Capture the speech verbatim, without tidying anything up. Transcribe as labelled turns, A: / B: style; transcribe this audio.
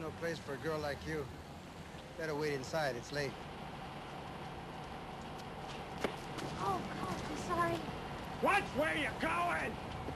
A: no place for a girl like you. Better wait inside, it's late.
B: Oh, God, I'm sorry.
C: Watch where you're going!